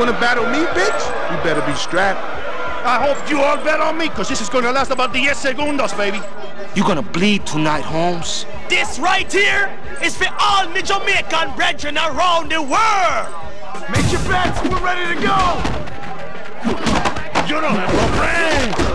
wanna battle me, bitch? You better be strapped. I hope you all bet on me, because this is gonna last about 10 segundos, baby. You gonna bleed tonight, Holmes? This right here is for all me Jamaican brethren around the world. Make your bets, we're ready to go. You don't have no friends.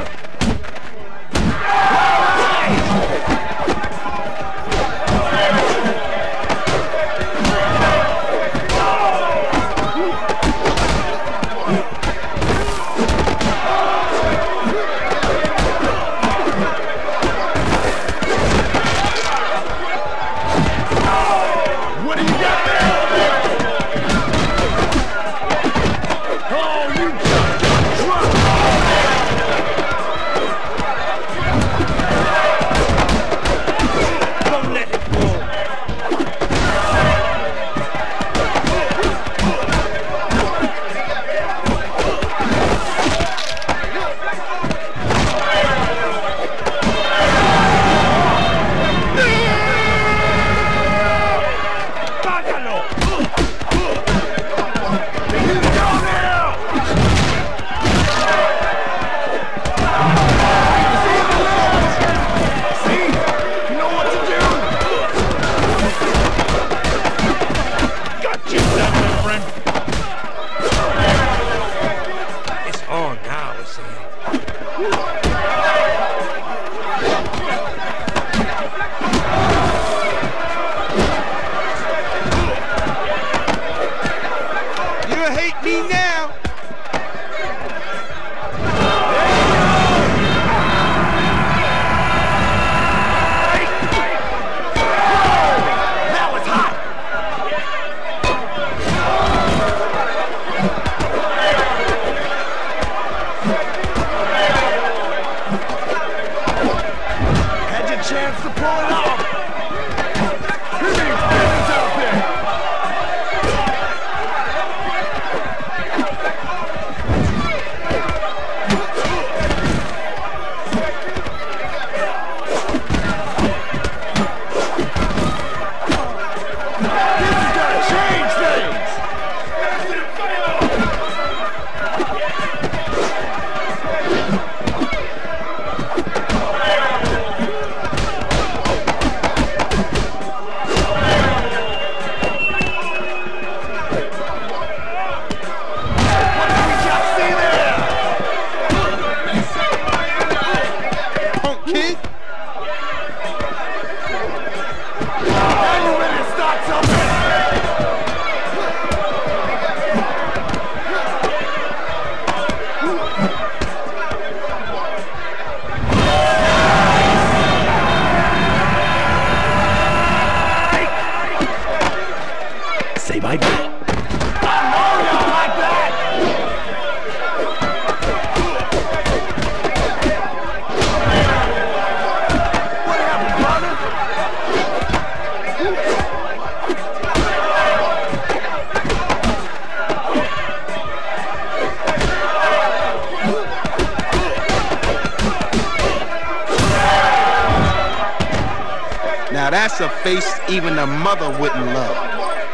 Now that's a face even a mother wouldn't love.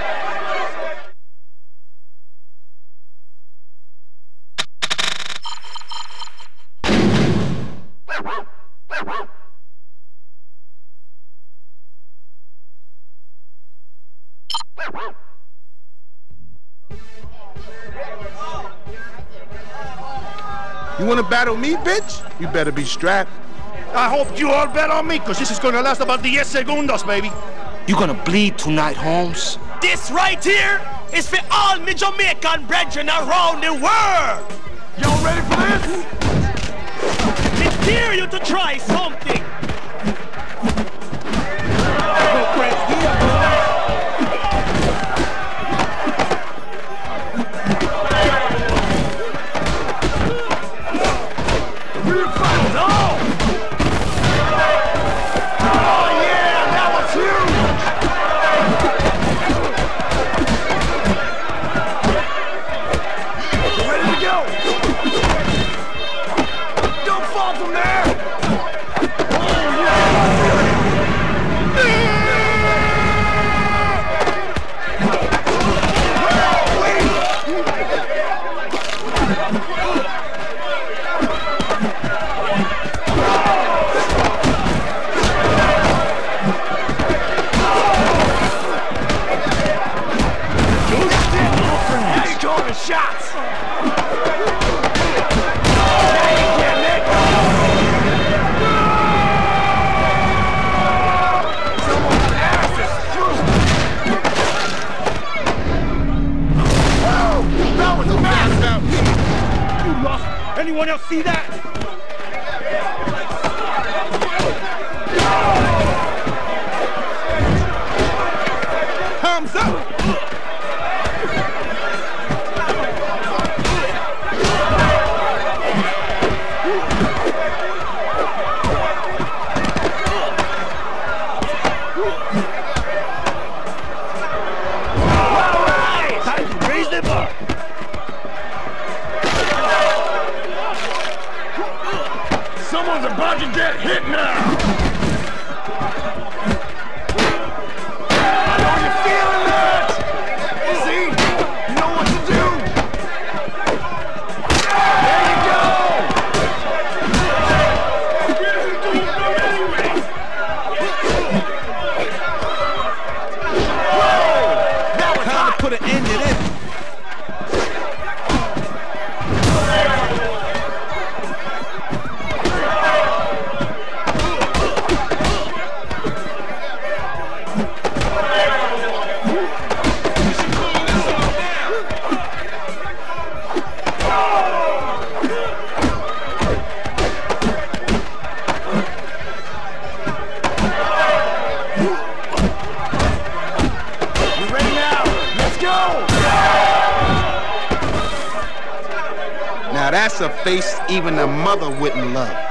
You wanna battle me, bitch? You better be strapped. I hope you all bet on me, because this is gonna last about 10 segundos, baby. You gonna bleed tonight, Holmes? This right here is for all me Jamaican brethren around the world. Y'all ready for this? I dare you to try something. boss. Anyone else see that? Thumbs up! Someone's about to get hit now! I know you're feeling that! See? You know what to do! There you go! Whoa! Now it's time to put an end to this! Now that's a face even a mother wouldn't love.